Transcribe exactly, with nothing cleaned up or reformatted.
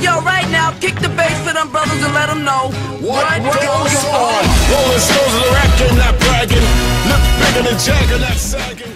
yo, right now, kick the bass for them brothers and let them know what, what goes on. Rolling stones of the rap game, not bragging. Look bigger than Jagger, not sagging.